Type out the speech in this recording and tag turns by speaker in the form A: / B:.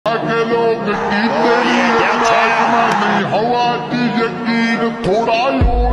A: के लोग की तेरी नहीं हवा की यकीन थोड़ा यूं